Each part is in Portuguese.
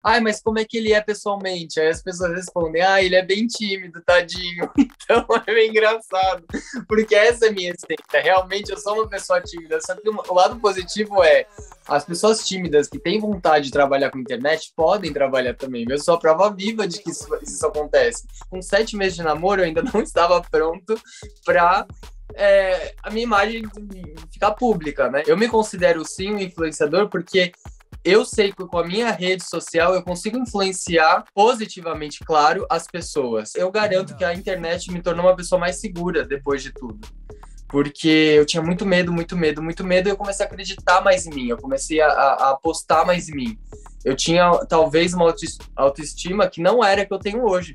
ai, mas como é que ele é pessoalmente? Aí as pessoas respondem, ah, ele é bem tímido, tadinho. Então é bem engraçado, porque essa é a minha essência. Realmente eu sou uma pessoa tímida, só que o lado positivo é as pessoas tímidas que têm vontade de trabalhar com internet podem trabalhar também. Eu sou a prova viva de que isso acontece. Com 7 meses de namoro, eu ainda não estava pronto para a minha imagem ficar pública, né? Eu me considero sim um influenciador porque eu sei que com a minha rede social eu consigo influenciar positivamente, claro, as pessoas. Eu garanto que a internet me tornou uma pessoa mais segura depois de tudo. Porque eu tinha muito medo, muito medo, muito medo, e eu comecei a acreditar mais em mim, eu comecei a apostar mais em mim. Eu tinha, talvez, uma autoestima que não era a que eu tenho hoje.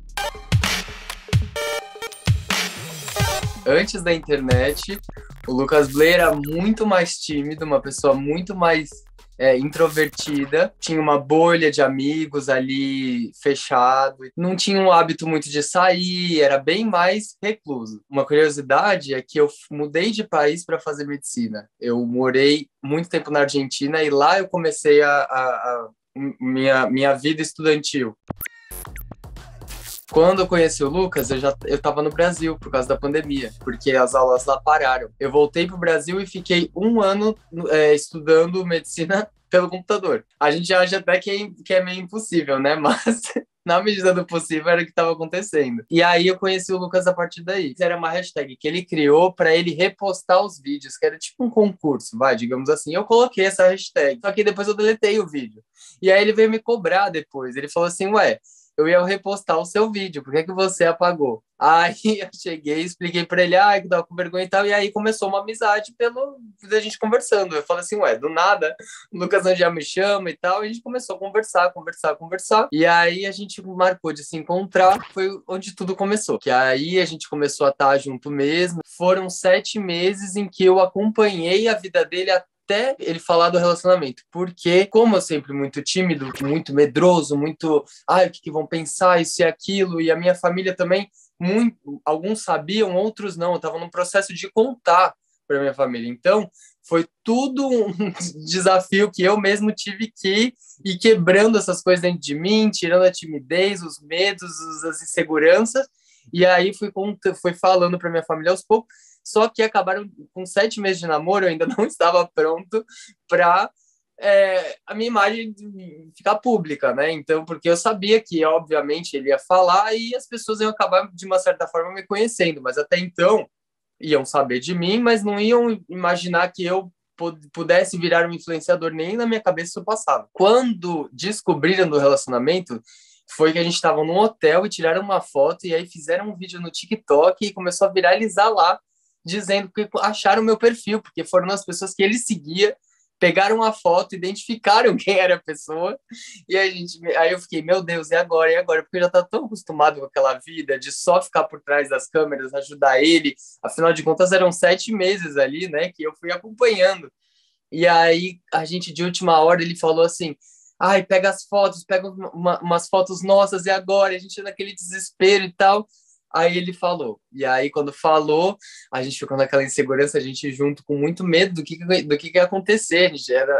Antes da internet, o Lucas Blay era muito mais tímido, uma pessoa muito mais introvertida, tinha uma bolha de amigos ali fechado, não tinha um hábito muito de sair, era bem mais recluso. Uma curiosidade é que eu mudei de país para fazer medicina. Eu morei muito tempo na Argentina e lá eu comecei a minha vida estudantil. Quando eu conheci o Lucas, eu estava no Brasil por causa da pandemia, porque as aulas lá pararam. Eu voltei para o Brasil e fiquei um ano estudando medicina pelo computador. A gente acha até que é meio impossível, né? Mas na medida do possível era o que estava acontecendo. E aí eu conheci o Lucas a partir daí. Era uma hashtag que ele criou para ele repostar os vídeos, que era tipo um concurso, digamos assim. Eu coloquei essa hashtag, só que depois eu deletei o vídeo. E aí ele veio me cobrar depois. Ele falou assim, ué, eu ia repostar o seu vídeo, por que você apagou? Aí eu cheguei, expliquei pra ele, que tava com vergonha e tal, e aí começou uma amizade da gente conversando. Eu falei assim, ué, do nada, o Lucas já me chama e tal, e a gente começou a conversar, e aí a gente marcou de se encontrar, foi onde tudo começou. Que aí a gente começou a estar junto mesmo. Foram 7 meses em que eu acompanhei a vida dele até ele falar do relacionamento, porque como eu sempre muito tímido, muito medroso, muito, o que vão pensar, isso e aquilo, e a minha família também, alguns sabiam, outros não, eu estava num processo de contar para minha família, então foi tudo um desafio que eu mesmo tive que ir quebrando essas coisas dentro de mim, tirando a timidez, os medos, as inseguranças, e aí fui falando para minha família aos poucos. Só que acabaram com 7 meses de namoro, eu ainda não estava pronto para a minha imagem ficar pública, né? Então, porque eu sabia que, obviamente, ele ia falar e as pessoas iam acabar, de uma certa forma, me conhecendo, mas até então iam saber de mim, mas não iam imaginar que eu pudesse virar um influenciador, nem na minha cabeça isso passava. Quando descobriram do relacionamento, foi que a gente estava num hotel e tiraram uma foto e aí fizeram um vídeo no TikTok e começou a viralizar lá, dizendo que acharam o meu perfil, porque foram as pessoas que ele seguia, pegaram a foto, identificaram quem era a pessoa, e aí eu fiquei, meu Deus, e agora? E agora? Porque eu já estava tão acostumado com aquela vida de só ficar por trás das câmeras, ajudar ele, afinal de contas eram 7 meses ali, né, que eu fui acompanhando. E aí a gente, de última hora, ele falou assim, pega as fotos, pega umas fotos nossas, e agora? E a gente naquele desespero e tal. Aí ele falou. E aí, quando falou, a gente ficou naquela insegurança, a gente junto com muito medo do que ia acontecer.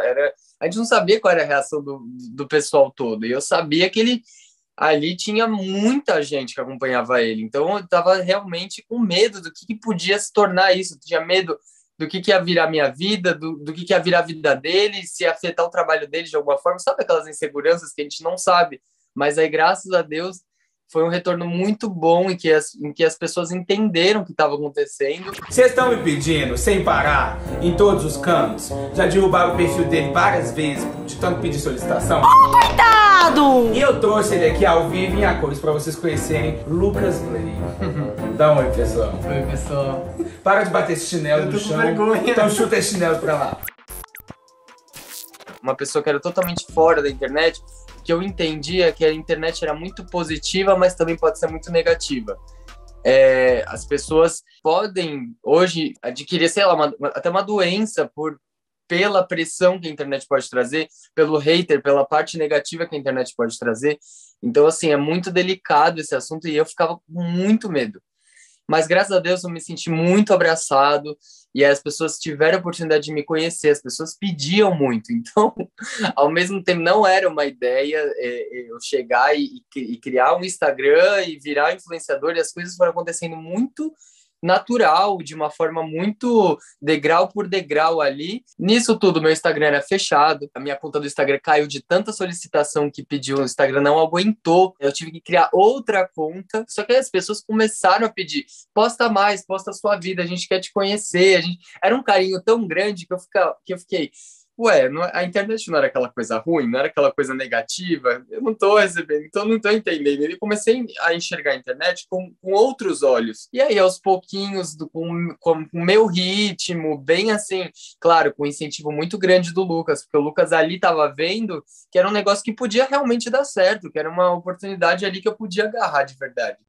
A gente não sabia qual era a reação do pessoal todo. E eu sabia que ele ali tinha muita gente que acompanhava ele. Então, eu estava realmente com medo do que podia se tornar isso. Eu tinha medo do que ia virar minha vida, do que ia virar a vida dele, se ia afetar o trabalho dele de alguma forma. Sabe aquelas inseguranças que a gente não sabe? Mas aí, graças a Deus, foi um retorno muito bom em que as pessoas entenderam o que estava acontecendo. Vocês estão me pedindo, sem parar, em todos os cantos. Já derrubaram o perfil dele várias vezes, de tanto pedir solicitação. Oh, coitado! E eu trouxe ele aqui ao vivo em a cores pra vocês conhecerem Lucas Blay. Dá um oi, pessoal. Oi, pessoal. Para de bater esse chinelo no chão. Então chuta esse chinelo pra lá. Uma pessoa que era totalmente fora da internet, que eu entendia que a internet era muito positiva, mas também pode ser muito negativa. As pessoas podem, hoje, adquirir, sei lá, até uma doença pela pressão que a internet pode trazer, pelo hater, pela parte negativa que a internet pode trazer. Então, assim, é muito delicado esse assunto e eu ficava com muito medo. Mas, graças a Deus, eu me senti muito abraçado e as pessoas tiveram a oportunidade de me conhecer, as pessoas pediam muito. Então, ao mesmo tempo, não era uma ideia eu chegar e criar um Instagram e virar influenciador, e as coisas foram acontecendo muito natural, de uma forma muito degrau por degrau ali. Nisso tudo, meu Instagram era fechado, a minha conta do Instagram caiu de tanta solicitação que pediu, o Instagram não aguentou, eu tive que criar outra conta, só que aí as pessoas começaram a pedir, posta mais, posta a sua vida, a gente quer te conhecer, era um carinho tão grande que eu fiquei, ué, a internet não era aquela coisa ruim, não era aquela coisa negativa, eu não tô recebendo, então não tô entendendo. E comecei a enxergar a internet com outros olhos. E aí, aos pouquinhos, com o meu ritmo, bem assim, claro, com um incentivo muito grande do Lucas, porque o Lucas ali tava vendo que era um negócio que podia realmente dar certo, que era uma oportunidade ali que eu podia agarrar de verdade.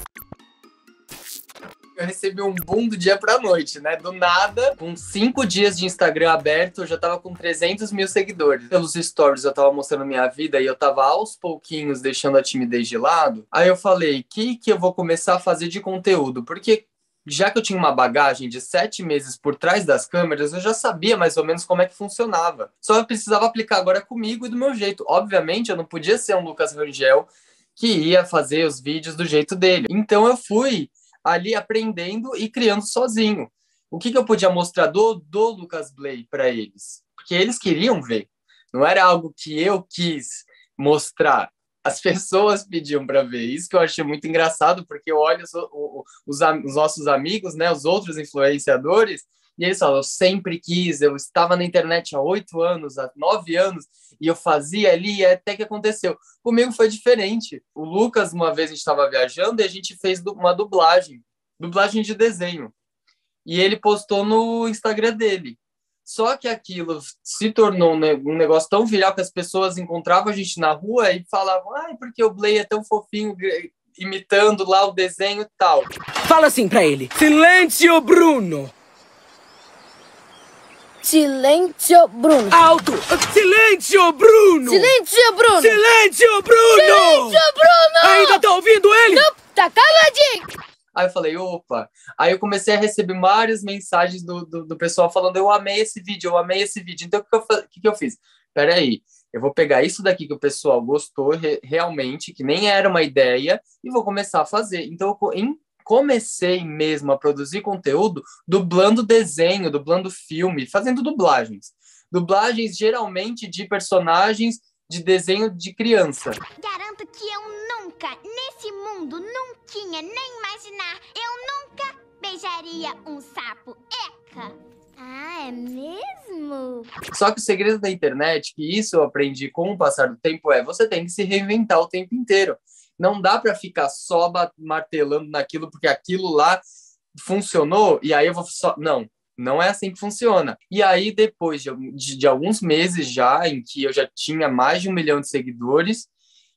Eu recebi um boom do dia pra noite, né? Do nada, com 5 dias de Instagram aberto, eu já tava com 300 mil seguidores. Pelos stories eu tava mostrando minha vida e eu tava aos pouquinhos deixando a timidez de lado. Aí eu falei, o que eu vou começar a fazer de conteúdo? Porque já que eu tinha uma bagagem de 7 meses por trás das câmeras, eu já sabia mais ou menos como é que funcionava. Só eu precisava aplicar agora comigo e do meu jeito. Obviamente, eu não podia ser um Lucas Rangel que ia fazer os vídeos do jeito dele. Então eu fui ali aprendendo e criando sozinho. O que eu podia mostrar do Lucas Blay para eles? Porque eles queriam ver. Não era algo que eu quis mostrar. As pessoas pediam para ver. Isso que eu achei muito engraçado, porque eu olho os nossos amigos, né, os outros influenciadores, e eles falam, eu sempre quis, eu estava na internet há 8 anos, há 9 anos, e eu fazia ali, e até que aconteceu. Comigo foi diferente. O Lucas, uma vez a gente estava viajando, e a gente fez uma dublagem de desenho. E ele postou no Instagram dele. Só que aquilo se tornou um negócio tão viral que as pessoas encontravam a gente na rua e falavam, porque o Blay é tão fofinho, imitando lá o desenho e tal. Fala assim pra ele. Silêncio, Bruno. Silêncio, Bruno. Alto. Silêncio, Bruno. Silêncio, Bruno. Silêncio, Bruno. Silêncio, Bruno. Ainda tá ouvindo ele? Não, tá caladinho. Aí eu falei, opa. Aí eu comecei a receber várias mensagens do pessoal falando, eu amei esse vídeo. Então, o que eu fiz? Peraí, eu vou pegar isso daqui que o pessoal gostou realmente, que nem era uma ideia, e vou começar a fazer. Então, comecei mesmo a produzir conteúdo dublando desenho, dublando filme, fazendo dublagens. Dublagens, geralmente, de personagens de desenho de criança. Garanto que eu nunca, nesse mundo, nunca nem imaginar, eu nunca beijaria um sapo. Eca! Ah, é mesmo? Só que o segredo da internet, que isso eu aprendi com o passar do tempo, você tem que se reinventar o tempo inteiro. Não dá para ficar só martelando naquilo, porque aquilo lá funcionou, e aí eu vou só... Não é assim que funciona. E aí, depois de alguns meses já, em que eu já tinha mais de 1 milhão de seguidores,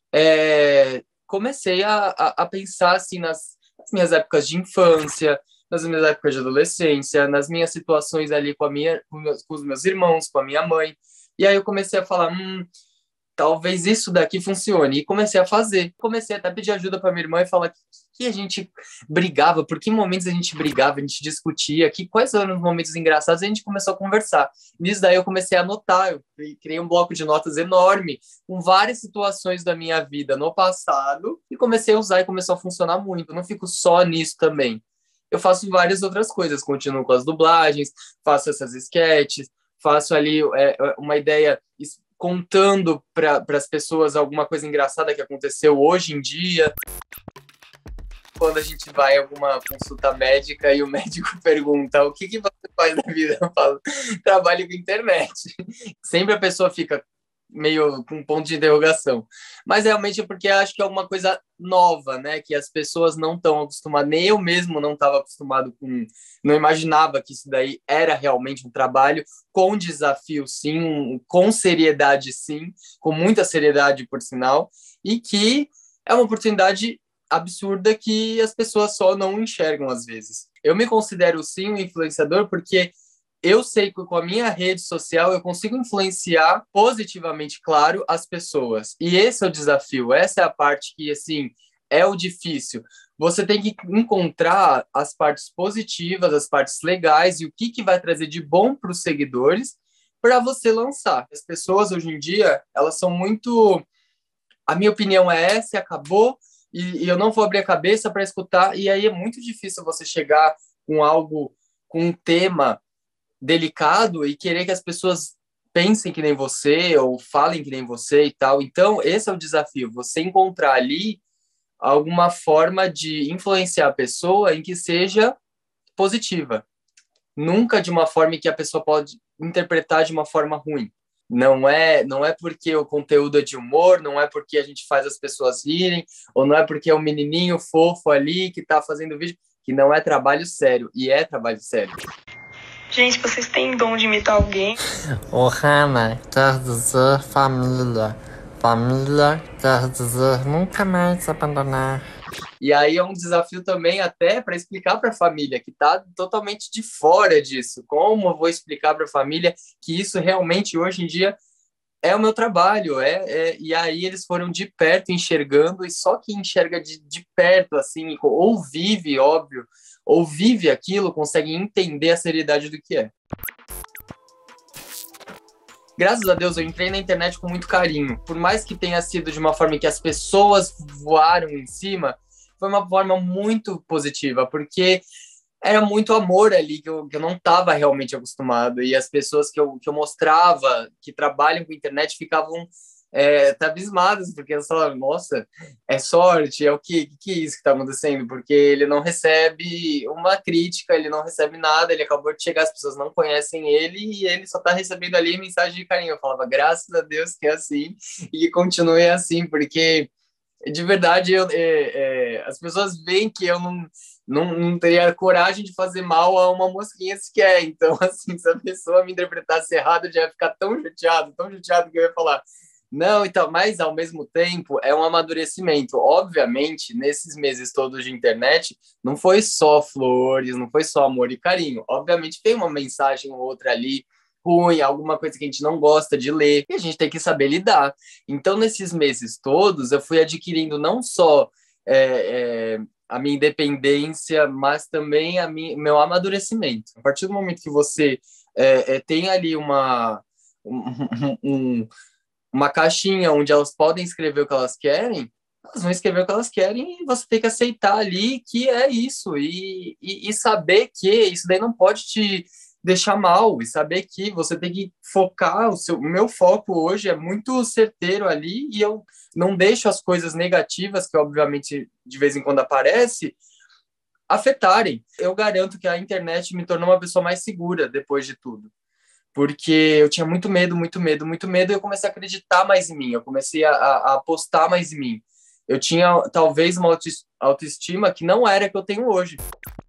comecei a pensar assim nas minhas épocas de infância, nas minhas épocas de adolescência, nas minhas situações ali com os meus irmãos, com a minha mãe. E aí eu comecei a falar, talvez isso daqui funcione. E comecei a fazer. Comecei até a pedir ajuda para minha irmã e falar que a gente brigava, por que momentos a gente brigava, a gente discutia, quais eram os momentos engraçados, e a gente começou a conversar. Nisso daí eu comecei a anotar, eu criei um bloco de notas enorme, com várias situações da minha vida no passado, e comecei a usar e começou a funcionar muito. Eu não fico só nisso também. Eu faço várias outras coisas, continuo com as dublagens, faço essas sketches, faço ali uma ideia contando para as pessoas alguma coisa engraçada que aconteceu hoje em dia. Quando a gente vai a alguma consulta médica e o médico pergunta o que você faz na vida, eu falo, trabalho com internet. Sempre a pessoa fica meio com um ponto de interrogação. Mas realmente é porque acho que é uma coisa nova, né? Que as pessoas não estão acostumadas, nem eu mesmo não estava acostumado com... Não imaginava que isso daí era realmente um trabalho com desafio, sim, com seriedade, sim, com muita seriedade, por sinal, e que é uma oportunidade absurda que as pessoas só não enxergam às vezes. Eu me considero, sim, um influenciador porque eu sei que com a minha rede social eu consigo influenciar positivamente, claro, as pessoas. E esse é o desafio, essa é a parte que, assim, é o difícil. você tem que encontrar as partes positivas, as partes legais e o que vai trazer de bom para os seguidores para você lançar. As pessoas hoje em dia, elas são muito... A minha opinião é essa e acabou, e eu não vou abrir a cabeça para escutar, e aí é muito difícil você chegar com algo, com um tema delicado e querer que as pessoas pensem que nem você ou falem que nem você e tal. Então, esse é o desafio, você encontrar ali alguma forma de influenciar a pessoa em que seja positiva. Nunca de uma forma em que a pessoa pode interpretar de uma forma ruim. Não é porque o conteúdo é de humor, não é porque a gente faz as pessoas rirem, ou não é porque é um menininho fofo ali que tá fazendo vídeo, que não é trabalho sério, e é trabalho sério. Gente, vocês têm dom de imitar alguém? O Hannah quer dizer família. Família quer dizer nunca mais abandonar. E aí é um desafio também até para explicar para a família que está totalmente de fora disso. Como eu vou explicar para a família que isso realmente hoje em dia é o meu trabalho? E aí eles foram de perto enxergando, e só quem enxerga de perto, assim, ou vive, óbvio, ou vive aquilo, consegue entender a seriedade do que é. Graças a Deus, eu entrei na internet com muito carinho. Por mais que tenha sido de uma forma em que as pessoas voaram em cima, foi uma forma muito positiva, porque era muito amor ali que eu não estava realmente acostumado. E as pessoas que eu mostrava, que trabalham com internet, ficavam abismadas, porque elas falavam, nossa, é sorte, é o que é isso que está acontecendo? Porque ele não recebe uma crítica, ele não recebe nada, ele acabou de chegar, as pessoas não conhecem ele, e ele só está recebendo ali mensagem de carinho. Eu falava, graças a Deus que é assim, e que continue assim, porque de verdade as pessoas veem que eu não teria coragem de fazer mal a uma mosquinha sequer. Então, assim, se a pessoa me interpretasse errado, eu já ia ficar tão chateado que eu ia falar, não, então, mas ao mesmo tempo é um amadurecimento. Obviamente, nesses meses todos de internet, não foi só flores, não foi só amor e carinho. Obviamente tem uma mensagem ou outra ali ruim, alguma coisa que a gente não gosta de ler, e a gente tem que saber lidar. Então, nesses meses todos, eu fui adquirindo não só a minha independência, mas também meu amadurecimento. A partir do momento que você tem ali uma caixinha onde elas podem escrever o que elas querem, elas vão escrever o que elas querem, e você tem que aceitar ali que é isso, e saber que isso daí não pode te deixar mal, e saber que você tem que focar, o meu foco hoje é muito certeiro ali, e eu não deixo as coisas negativas, que obviamente de vez em quando aparece, afetarem. Eu garanto que a internet me tornou uma pessoa mais segura depois de tudo. Porque eu tinha muito medo, e eu comecei a acreditar mais em mim, eu comecei a apostar mais em mim. Eu tinha, talvez, uma autoestima que não era a que eu tenho hoje.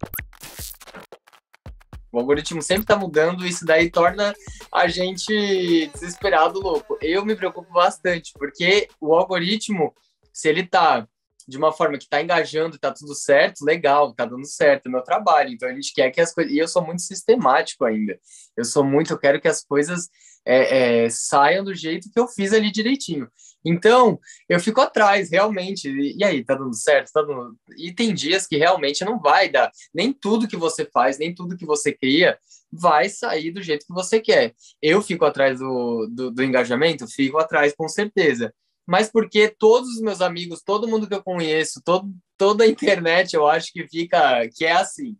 O algoritmo sempre está mudando, e isso daí torna a gente desesperado, louco. Eu me preocupo bastante, porque o algoritmo, se ele está de uma forma que está engajando, está tudo certo, legal, está dando certo, é meu trabalho. Então a gente quer que as coisas... E eu sou muito sistemático ainda. Eu quero que as coisas saiam do jeito que eu fiz ali direitinho. Então, eu fico atrás, realmente. E aí, tá dando certo? Tá dando... E tem dias que realmente não vai dar. Nem tudo que você faz, nem tudo que você cria vai sair do jeito que você quer. Eu fico atrás do engajamento? Fico atrás, com certeza. Mas porque todos os meus amigos, todo mundo que eu conheço, toda a internet, eu acho que é assim.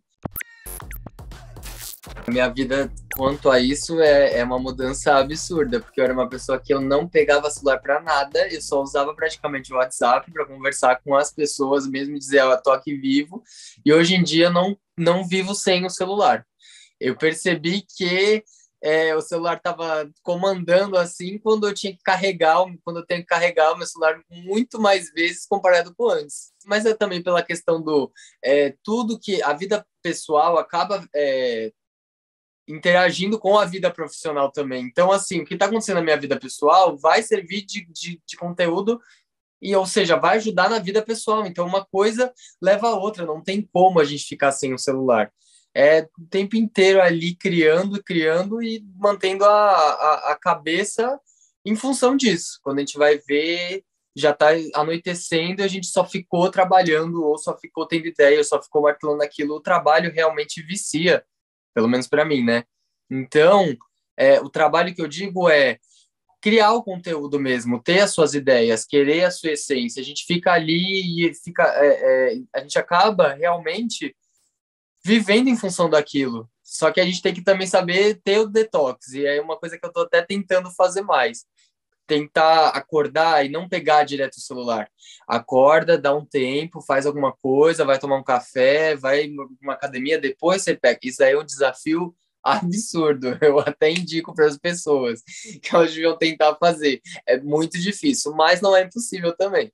Minha vida, quanto a isso, é uma mudança absurda, porque eu era uma pessoa que eu não pegava celular para nada, eu só usava praticamente o WhatsApp para conversar com as pessoas, mesmo dizer, eu tô aqui vivo, e hoje em dia não vivo sem o celular. Eu percebi que o celular estava comandando assim quando eu tenho que carregar o meu celular muito mais vezes comparado com antes. Mas é também pela questão do tudo que a vida pessoal acaba interagindo com a vida profissional também. Então, assim, o que está acontecendo na minha vida pessoal vai servir de conteúdo, ou seja, vai ajudar na vida pessoal. Então, uma coisa leva a outra, não tem como a gente ficar sem o celular. O tempo inteiro ali criando e mantendo a cabeça em função disso. Quando a gente vai ver, já tá anoitecendo e a gente só ficou trabalhando, ou só ficou tendo ideia, ou só ficou martelando aquilo. O trabalho realmente vicia, pelo menos para mim, né? Então, o trabalho que eu digo é criar o conteúdo mesmo, ter as suas ideias, querer a sua essência. A gente fica ali e a gente acaba realmente vivendo em função daquilo. Só que a gente tem que também saber ter o detox, e é uma coisa que eu tô até tentando fazer mais. Tentar acordar e não pegar direto o celular. Acorda, dá um tempo, faz alguma coisa, vai tomar um café, vai numa academia, depois você pega. Isso aí é um desafio absurdo. Eu até indico para as pessoas que elas deviam tentar fazer. É muito difícil, mas não é impossível também.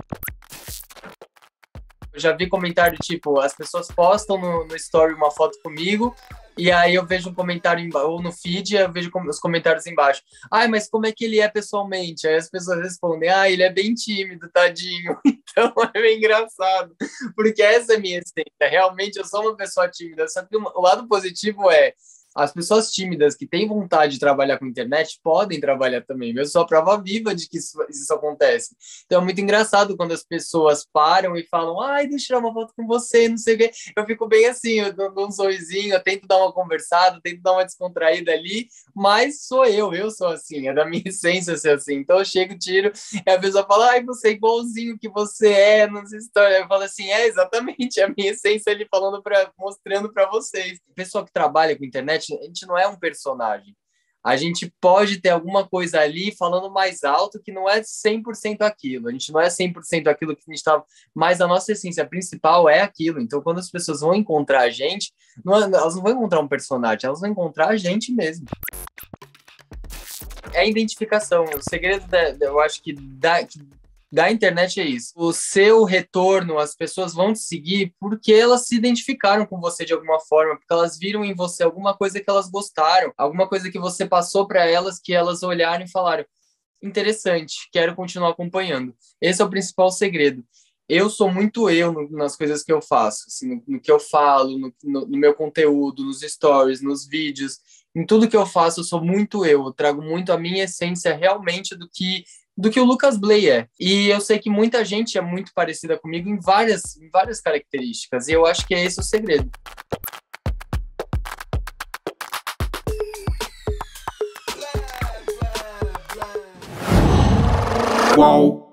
Eu já vi comentário tipo, as pessoas postam no story uma foto comigo, e aí eu vejo um comentário, ou no feed, eu vejo os comentários embaixo. Ai, mas como é que ele é pessoalmente? Aí as pessoas respondem, ele é bem tímido, tadinho. Então é bem engraçado, porque essa é a minha essência. Realmente eu sou uma pessoa tímida, só que o lado positivo é as pessoas tímidas que têm vontade de trabalhar com internet podem trabalhar também. Eu sou a prova viva de que isso acontece. Então é muito engraçado quando as pessoas param e falam, deixa eu tirar uma foto com você, não sei o quê. Eu fico bem assim, eu dou um sorrisinho, eu tento dar uma conversada, tento dar uma descontraída ali, mas eu sou assim, é da minha essência ser assim. Então eu chego, tiro, e a pessoa fala, você é igualzinho que você é, não sei história. Eu falo assim, exatamente, é a minha essência ali falando, mostrando para vocês. Pessoa que trabalha com internet, a gente não é um personagem. A gente pode ter alguma coisa ali falando mais alto que não é 100% aquilo. A gente não é 100% aquilo que a gente está... Mas a nossa essência principal é aquilo. Então, quando as pessoas vão encontrar a gente, elas não vão encontrar um personagem, elas vão encontrar a gente mesmo. É a identificação. O segredo, eu acho que da internet é isso. O seu retorno, as pessoas vão te seguir porque elas se identificaram com você de alguma forma, porque elas viram em você alguma coisa que elas gostaram, alguma coisa que você passou para elas, que elas olharam e falaram, interessante, quero continuar acompanhando. Esse é o principal segredo. Eu sou muito nas coisas que eu faço, assim, no que eu falo, no meu conteúdo, nos stories, nos vídeos, em tudo que eu faço eu sou muito eu trago muito a minha essência realmente do que o Lucas Bley é. E eu sei que muita gente é muito parecida comigo em várias características, e eu acho que é esse o segredo. Uau!